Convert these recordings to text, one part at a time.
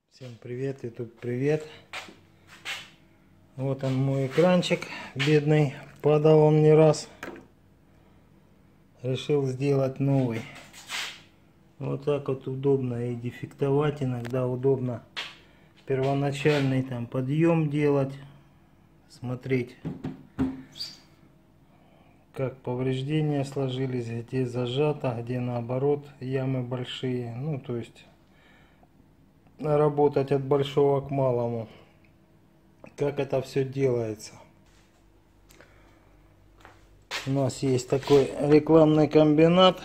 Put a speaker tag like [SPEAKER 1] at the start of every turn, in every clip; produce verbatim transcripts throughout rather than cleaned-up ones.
[SPEAKER 1] Всем привет, YouTube, привет. Вот он мой экранчик бедный, падал он не раз. Решил сделать новый. Вот так вот удобно и дефектовать, иногда удобно первоначальный там подъем делать, смотреть, как повреждения сложились, где зажато, где наоборот ямы большие. Ну, то есть работать от большого к малому. Как это все делается. У нас есть такой рекламный комбинат.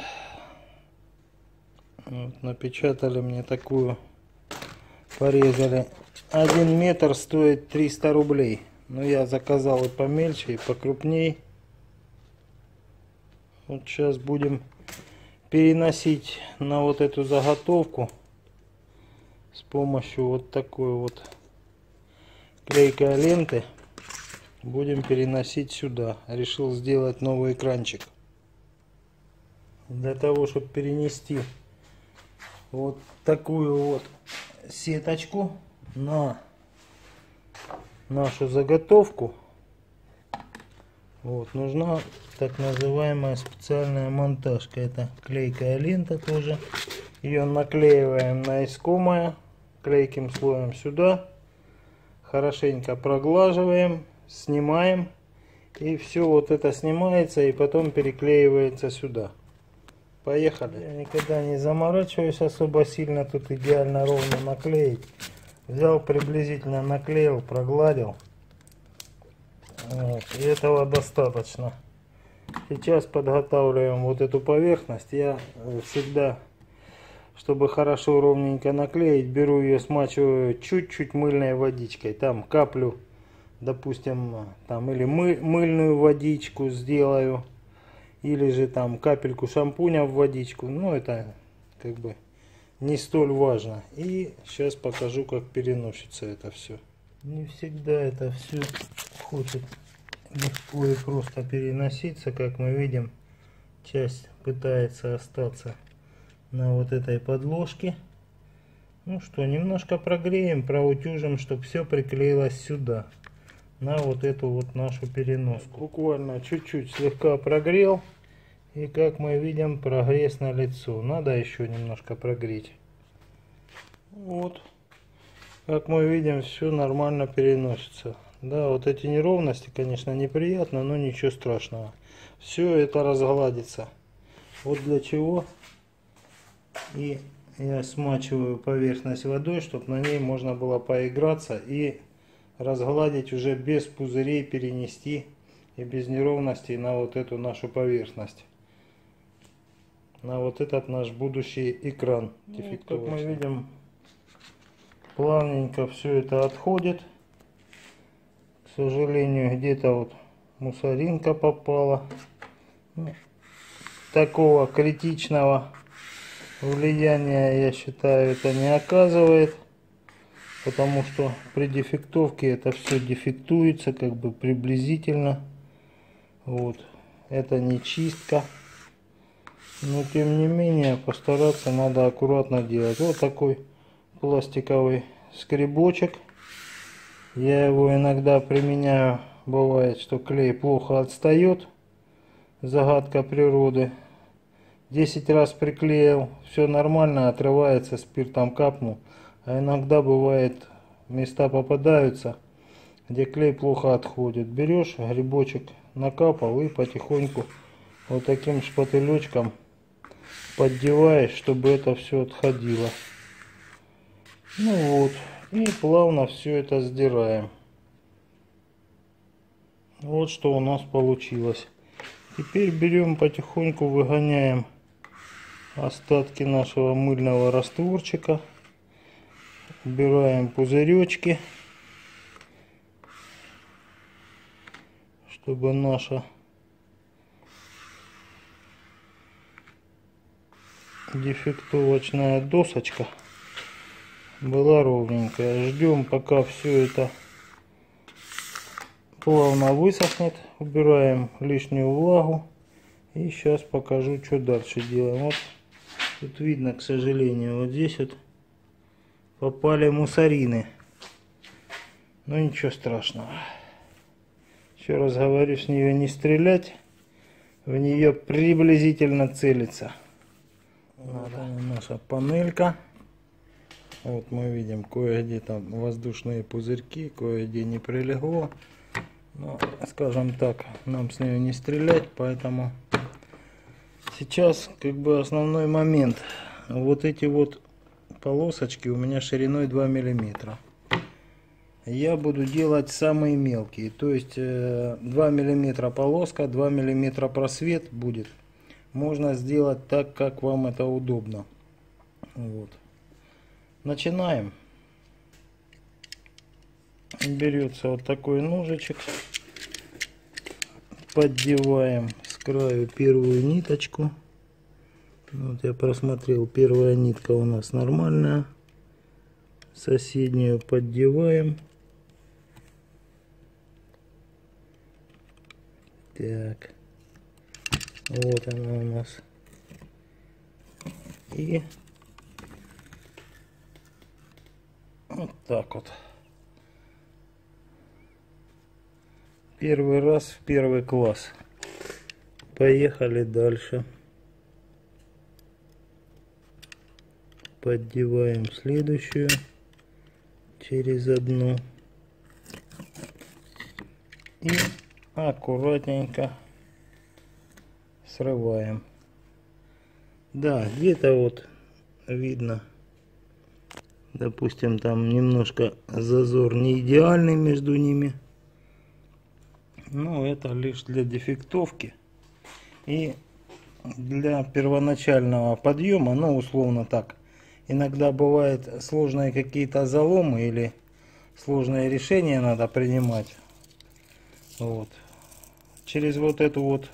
[SPEAKER 1] Вот, напечатали мне такую, порезали. Один метр стоит триста рублей. Но я заказал и помельче, и покрупней. Вот сейчас будем переносить на вот эту заготовку с помощью вот такой вот клейкой ленты. Будем переносить сюда. Решил сделать новый экранчик. Для того, чтобы перенести вот такую вот сеточку на нашу заготовку, вот, нужна так называемая специальная монтажка. Это клейкая лента тоже. Ее наклеиваем на искомое клейким слоем сюда. Хорошенько проглаживаем, снимаем. И все вот это снимается и потом переклеивается сюда. Поехали. Я никогда не заморачиваюсь особо сильно тут идеально ровно наклеить. Взял, приблизительно наклеил, прогладил. Вот, и этого достаточно. Сейчас подготавливаем вот эту поверхность. Я всегда, чтобы хорошо ровненько наклеить, беру ее, смачиваю чуть-чуть мыльной водичкой. Там каплю, допустим, там или мы, мыльную водичку сделаю, или же там капельку шампуня в водичку. Ну, это как бы не столь важно. И сейчас покажу, как переносится это все. Не всегда это все хочет легко и просто переноситься. Как мы видим, часть пытается остаться на вот этой подложке. Ну что, немножко прогреем, проутюжим, чтобы все приклеилось сюда, на вот эту вот нашу переноску. Буквально чуть-чуть слегка прогрел. И как мы видим, прогресс на лицо. Надо еще немножко прогреть. Вот. Как мы видим, все нормально переносится. Да, вот эти неровности, конечно, неприятно, но ничего страшного. Все это разгладится. Вот для чего и я смачиваю поверхность водой, чтобы на ней можно было поиграться и разгладить уже без пузырей, перенести и без неровностей на вот эту нашу поверхность. На вот этот наш будущий экран. Ну, как мы видим, плавненько все это отходит. К сожалению, где-то вот мусоринка попала. Ну, такого критичного влияния, я считаю, это не оказывает. Потому что при дефектовке это все дефектуется как бы приблизительно. Вот. Это не чистка. Но тем не менее постараться надо аккуратно делать. Вот такой пластиковый скребочек. Я его иногда применяю. Бывает, что клей плохо отстает. Загадка природы. десять раз приклеил, все нормально, отрывается, спиртом капнул. А иногда бывает, места попадаются, где клей плохо отходит. Берешь грибочек, накапал и потихоньку вот таким шпателечком поддеваешь, чтобы это все отходило. Ну вот, и плавно все это сдираем. Вот что у нас получилось. Теперь берем потихоньку, выгоняем остатки нашего мыльного растворчика. Убираем пузыречки, чтобы наша дефектовочная досочка была ровненькая. Ждем, пока все это плавно высохнет. Убираем лишнюю влагу. И сейчас покажу, что дальше делаем. Вот тут видно, к сожалению, вот здесь вот попали мусорины. Ну ничего страшного. Еще раз говорю, с нее не стрелять, в нее приблизительно целиться. Вот наша панелька. Вот мы видим, кое-где там воздушные пузырьки, кое-где не прилегло. Но, скажем так, нам с нее не стрелять, поэтому сейчас как бы основной момент. Вот эти вот полосочки у меня шириной два миллиметра. Я буду делать самые мелкие, то есть два миллиметра полоска, два миллиметра просвет будет. Можно сделать так, как вам это удобно. Вот. Начинаем. Берется вот такой ножичек, поддеваем с краю первую ниточку. Вот я просмотрел, первая нитка у нас нормальная. Соседнюю поддеваем. Так, вот она у нас. И вот так вот. Первый раз в первый класс. Поехали дальше. Поддеваем следующую через одну. И аккуратненько срываем. Да, где-то вот видно, допустим, там немножко зазор не идеальный между ними. Но это лишь для дефектовки и для первоначального подъема, ну условно так. Иногда бывает сложные какие-то заломы или сложные решения надо принимать. Вот. Через вот эту вот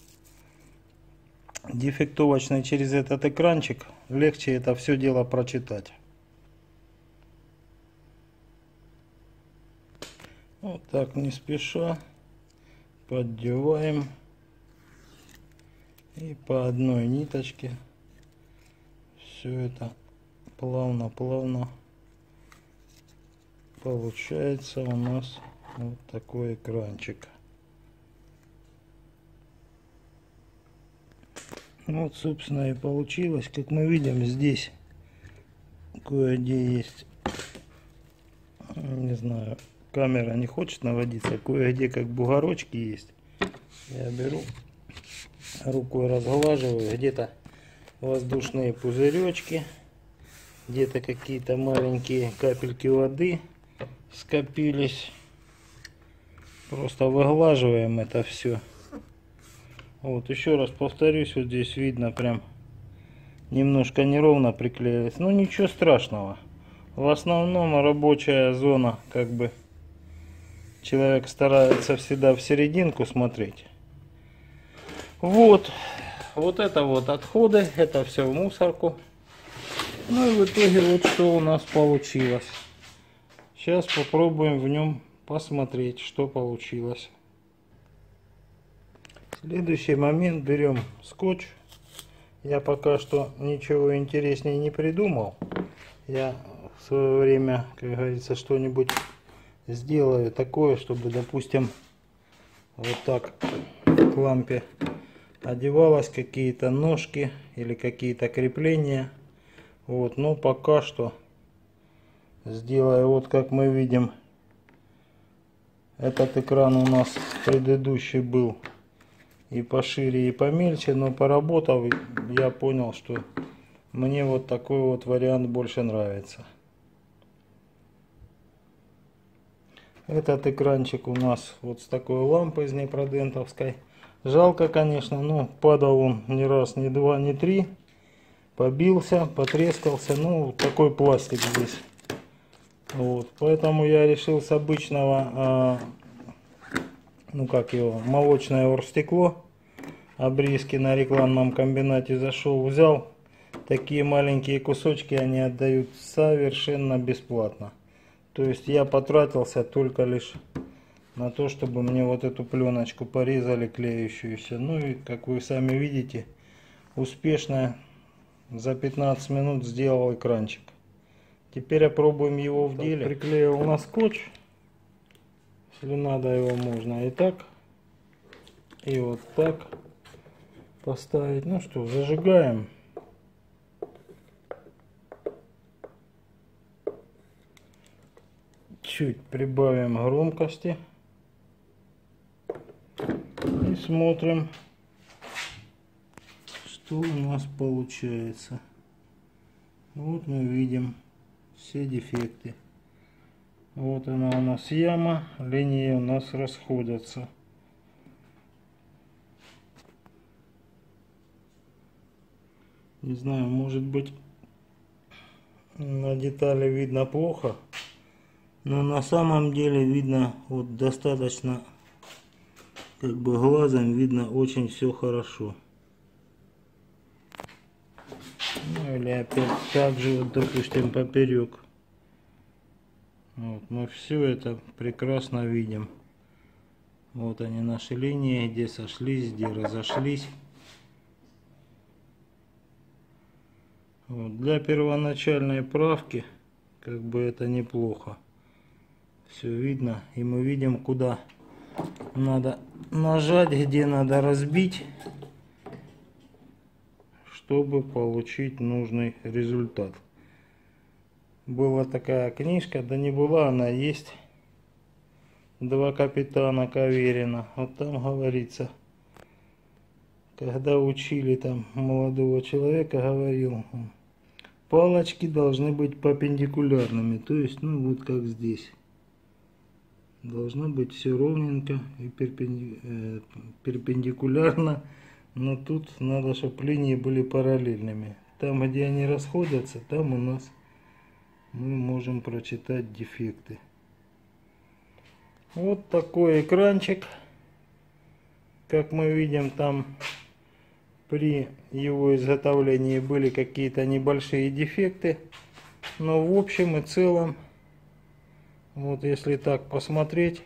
[SPEAKER 1] дефектовочный, через этот экранчик легче это все дело прочитать. Вот так не спеша поддеваем и по одной ниточке все это плавно-плавно получается у нас вот такой экранчик. Вот, собственно, и получилось. Как мы видим, здесь кое-где есть, не знаю, камера не хочет наводиться, кое-где как бугорочки есть. Я беру, рукой разглаживаю, где-то воздушные пузыречки, где-то какие-то маленькие капельки воды скопились. Просто выглаживаем это все. Вот, еще раз повторюсь, вот здесь видно прям немножко неровно приклеилось. Ну ничего страшного. В основном рабочая зона, как бы человек старается всегда в серединку смотреть. Вот, вот это вот отходы, это все в мусорку. Ну и в итоге вот что у нас получилось. Сейчас попробуем в нем посмотреть, что получилось. Следующий момент, берем скотч. Я пока что ничего интереснее не придумал. Я в свое время, как говорится, что-нибудь сделаю такое, чтобы, допустим, вот так к лампе одевалось какие-то ножки или какие-то крепления. Вот, но пока что сделаю вот как мы видим. Этот экран у нас предыдущий был и пошире, и помельче, но поработав, я понял, что мне вот такой вот вариант больше нравится. Этот экранчик у нас вот с такой лампой днепродентовской. Жалко, конечно, но падал он не раз, не два, не три. Побился, потрескался. Ну, такой пластик здесь. Вот, поэтому я решил с обычного, а, ну как его, молочное оргстекло, обрезки на рекламном комбинате зашел, взял. Такие маленькие кусочки они отдают совершенно бесплатно. То есть я потратился только лишь на то, чтобы мне вот эту пленочку порезали клеющуюся. Ну и как вы сами видите, успешно за пятнадцать минут сделал экранчик. Теперь опробуем его в деле. Приклеил на скотч. Если надо, его можно и так, и вот так поставить. Ну что, зажигаем. Чуть прибавим громкости. И смотрим, что у нас получается. Вот мы видим все дефекты. Вот она у нас яма, линии у нас расходятся. Не знаю, может быть на детали видно плохо, но на самом деле видно вот достаточно, как бы глазом видно очень все хорошо. Ну или опять так же, вот, допустим, поперек. Вот, мы все это прекрасно видим. Вот они, наши линии, где сошлись, где разошлись. Вот, для первоначальной правки, как бы это неплохо. Все видно, и мы видим, куда надо нажать, где надо разбить, чтобы получить нужный результат. Была такая книжка, да не была, она есть. Два капитана Каверина. Вот там говорится, когда учили там молодого человека, говорил, палочки должны быть перпендикулярными. То есть, ну вот как здесь. Должно быть все ровненько и перпендикулярно. Но тут надо, чтобы линии были параллельными. Там, где они расходятся, там у нас мы можем прочитать дефекты. Вот такой экранчик. Как мы видим, там при его изготовлении были какие-то небольшие дефекты. Но в общем и целом, вот если так посмотреть,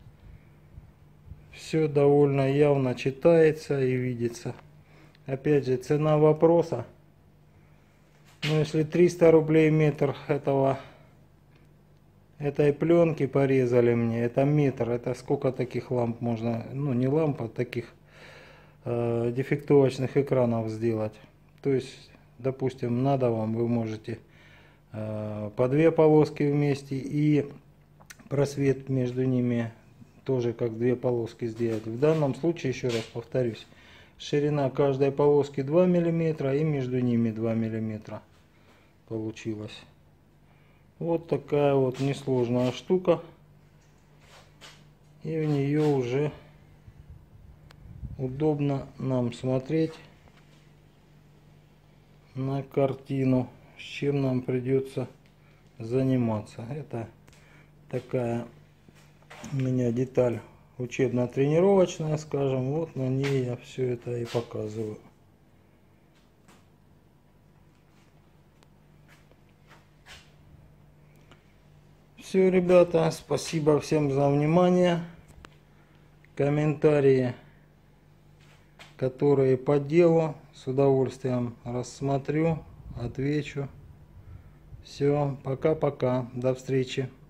[SPEAKER 1] все довольно явно читается и видится. Опять же, цена вопроса. Но если триста рублей метр этого, этой пленки порезали мне, это метр, это сколько таких ламп можно, ну не ламп, а таких э, дефектовочных экранов сделать. То есть, допустим, надо вам, вы можете э, по две полоски вместе и просвет между ними тоже как две полоски сделать. В данном случае, еще раз повторюсь, ширина каждой полоски два миллиметра и между ними два миллиметра получилось. Вот такая вот несложная штука. И в нее уже удобно нам смотреть на картину, с чем нам придется заниматься. Это такая у меня деталь учебно-тренировочная, скажем. Вот на ней я все это и показываю. Все, ребята, спасибо всем за внимание. Комментарии, которые по делу, с удовольствием рассмотрю, отвечу. Все, пока-пока, до встречи.